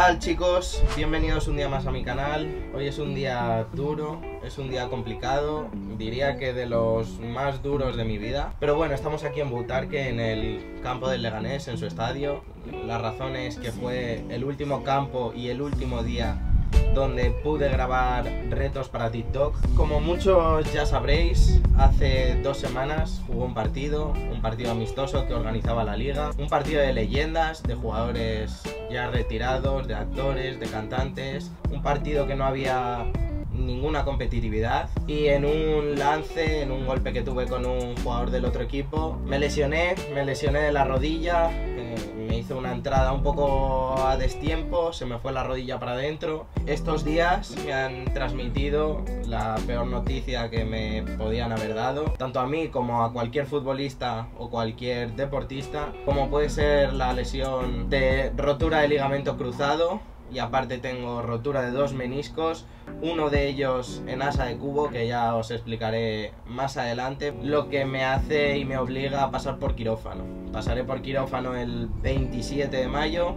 tal, chicos? Bienvenidos un día más a mi canal. Hoy es un día duro, es un día complicado, diría que de los más duros de mi vida. Pero bueno, estamos aquí en Butarque, en el campo del Leganés, en su estadio. La razón es que fue el último campo y el último día donde pude grabar retos para TikTok. Como muchos ya sabréis, hace 2 semanas jugó un partido amistoso que organizaba la liga, un partido de leyendas, de jugadores ya retirados, de actores, de cantantes, un partido que no había ninguna competitividad, y en un lance, en un golpe que tuve con un jugador del otro equipo, me lesioné de la rodilla. Me hizo una entrada un poco a destiempo, se me fue la rodilla para adentro. Estos días me han transmitido la peor noticia que me podían haber dado, tanto a mí como a cualquier futbolista o cualquier deportista, como puede ser la lesión de rotura de ligamento cruzado. Y aparte tengo rotura de 2 meniscos, uno de ellos en asa de cubo, que ya os explicaré más adelante, lo que me hace y me obliga a pasar por quirófano. Pasaré por quirófano el 27 de mayo.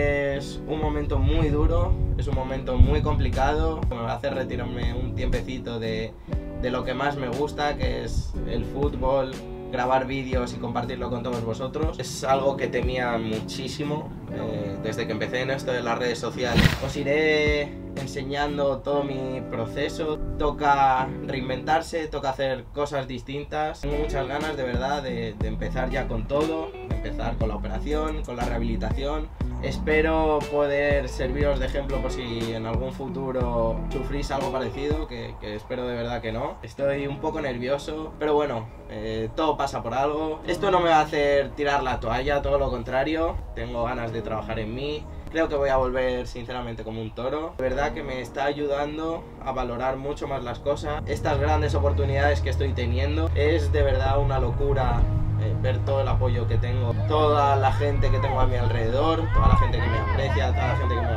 Es un momento muy duro, es un momento muy complicado. Me va a hacer retirarme un tiempecito de lo que más me gusta, que es el fútbol, grabar vídeos y compartirlo con todos vosotros. Es algo que temía muchísimo desde que empecé en esto de las redes sociales. Os iré enseñando todo mi proceso. Toca reinventarse, toca hacer cosas distintas. Tengo muchas ganas de verdad de empezar ya con todo, de empezar con la operación, con la rehabilitación. Espero poder serviros de ejemplo por si en algún futuro sufrís algo parecido, que espero de verdad que no. Estoy un poco nervioso, pero bueno, todo pasa por algo. Esto no me va a hacer tirar la toalla, todo lo contrario. Tengo ganas de trabajar en mí. Creo que voy a volver sinceramente como un toro. De verdad que me está ayudando a valorar mucho más las cosas. Estas grandes oportunidades que estoy teniendo, es de verdad una locura ver todo el apoyo que tengo, toda la gente que tengo a mi alrededor, toda la gente que me aprecia, toda la gente que me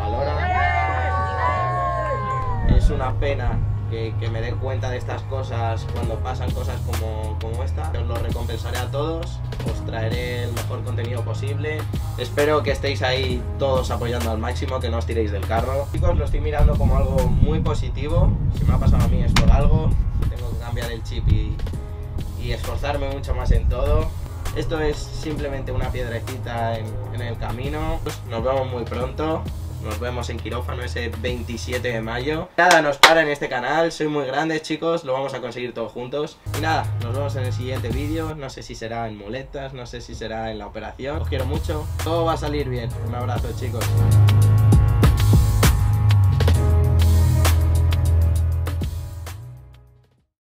valora. Es una pena que me dé cuenta de estas cosas cuando pasan cosas como esta. Os lo recompensaré a todos, os traeré el mejor contenido posible. Espero que estéis ahí todos apoyando al máximo, que no os tiréis del carro. Chicos, lo estoy mirando como algo muy positivo. Si me ha pasado a mí es por algo. Tengo que cambiar el chip y esforzarme mucho más en todo. Esto es simplemente una piedrecita en el camino. Nos vemos muy pronto. Nos vemos en quirófano ese 27 de mayo. Nada nos para en este canal. Soy muy grande, chicos. Lo vamos a conseguir todos juntos. Y nada, nos vemos en el siguiente vídeo. No sé si será en muletas, no sé si será en la operación. Os quiero mucho. Todo va a salir bien. Un abrazo, chicos.